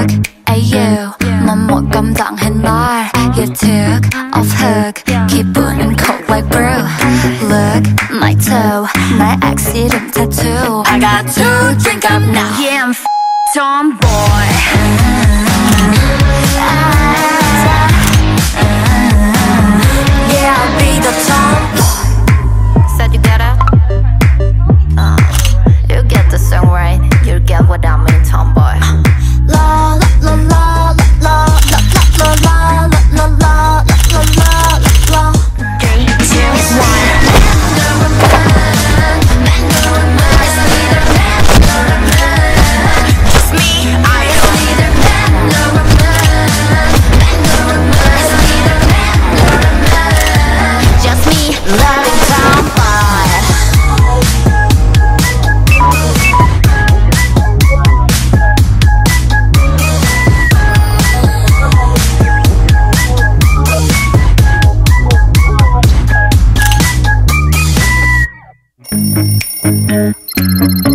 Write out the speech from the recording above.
look at you 넌 못 감당해 날 You took off hook 기분은 cold like brew Look my toe 나의 ex 이름 tattoo I got to drink up now Yeah I'm tomboy Yeah I'll be the tomboy Said you get it? You get the song right You get what I mean tomboy La la la la la la la la la la la la la 3, 2, 1 Just me, I Just me, loving tomboy Thank you.